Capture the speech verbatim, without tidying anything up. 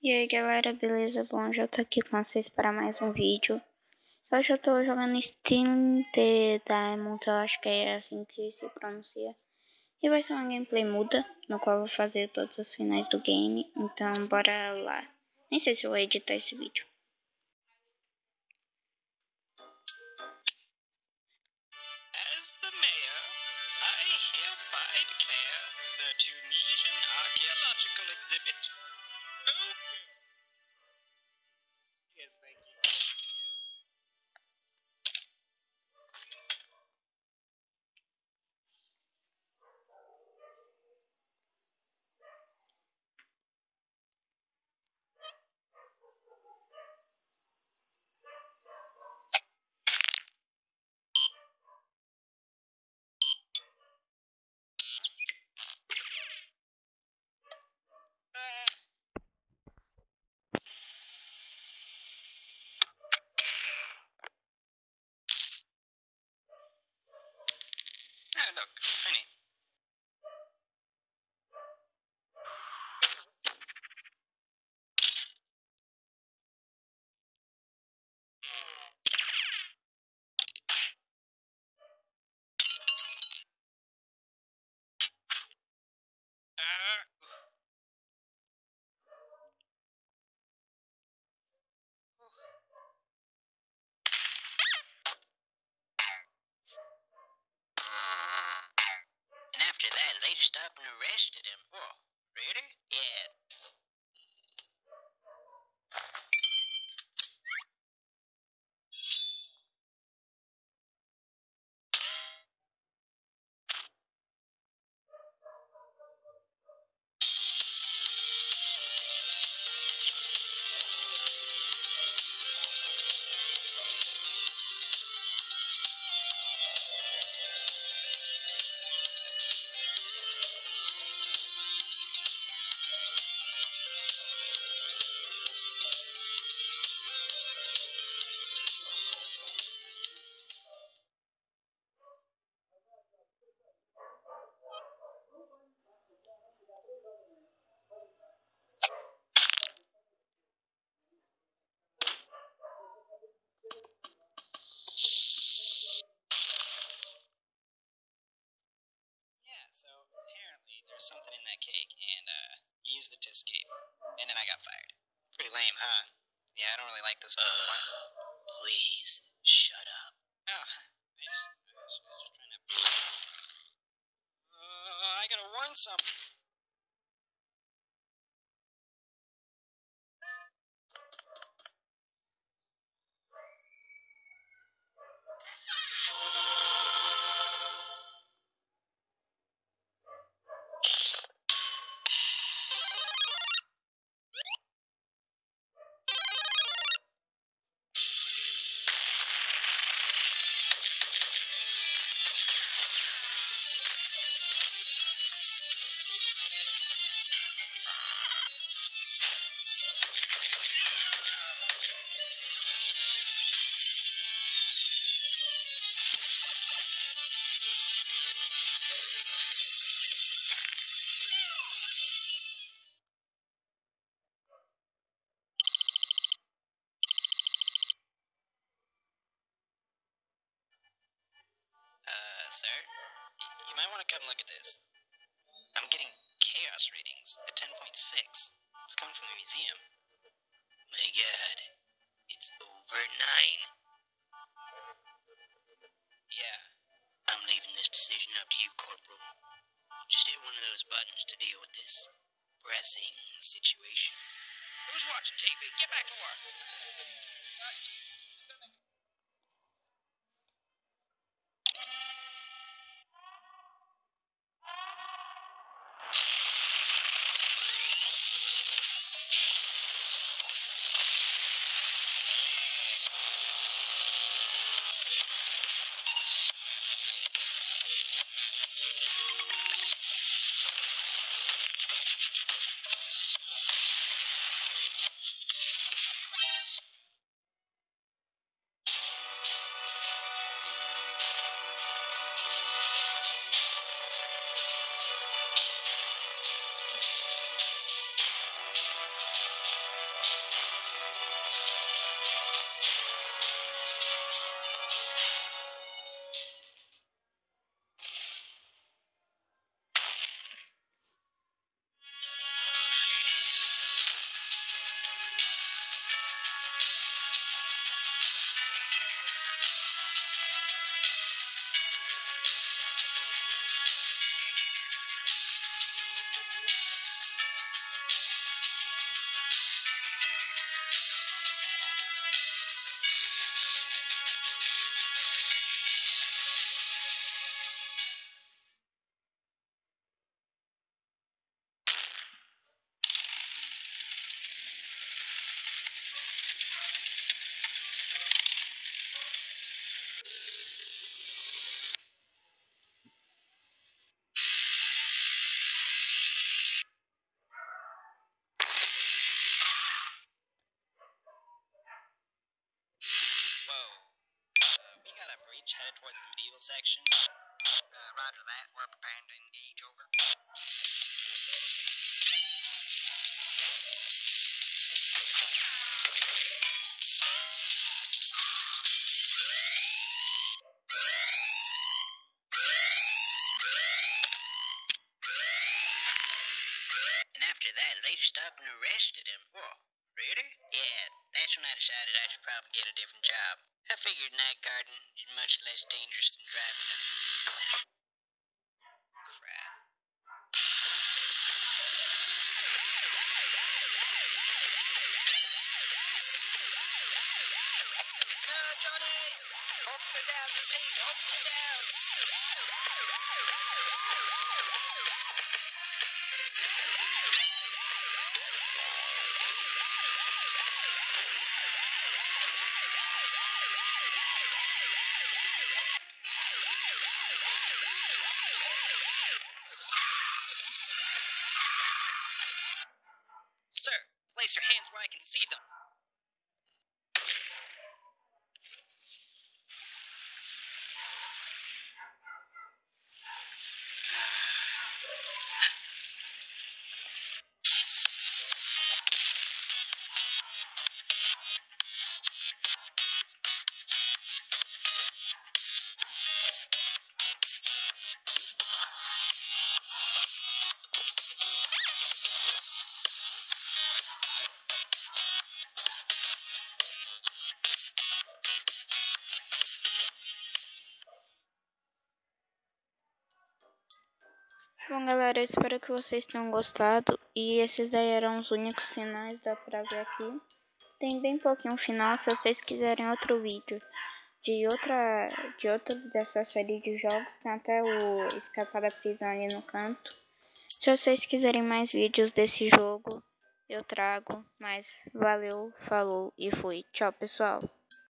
E aí galera, beleza? Bom, já tô aqui com vocês para mais um vídeo. Hoje eu tô jogando Steam The Diamond, eu acho que é assim que se pronuncia. E vai ser uma gameplay muda, no qual eu vou fazer todos os finais do game. Então bora lá. Nem sei se eu vou editar esse vídeo. As the mayor, I hereby declare the Tunisian archaeological exhibit open. Yes, thank you. Ah, look, honey. Uh, and after that, they just stopped and arrested him. Whoa, really? Yeah. Yeah, so apparently there's something in that cake, and uh, you used it to escape. And then I got fired. Pretty lame, huh? Yeah, I don't really like this. Uh, please, shut up. Oh, I just, I was, I was just trying to... Uh, I gotta warn something. Uh, sir? Y- you might want to come look at this. I'm getting chaos readings at ten point six. It's coming from the museum. My god. It's over nine? Yeah. I'm leaving this decision up to you, Corporal. Just hit one of those buttons to deal with this pressing situation. Who's watching T V? Get back to work. section. Uh, roger that. We're preparing to engage. Over. And after that, later stopped and arrested him. Whoa, really? Yeah, that's when I decided I should probably get a different job. I figured night guarding is much less dangerous than driving a... Crap. No, Johnny! Officer down, please, officer down! Sir, place your hands where I can see them. Bom, galera, eu espero que vocês tenham gostado. E esses daí eram os únicos finais, dá pra ver aqui. Tem bem pouquinho final, se vocês quiserem outro vídeo de outra de outro dessa série de jogos, tem até o Escapar da Prisão ali no canto. Se vocês quiserem mais vídeos desse jogo, eu trago. Mas valeu, falou e fui. Tchau, pessoal.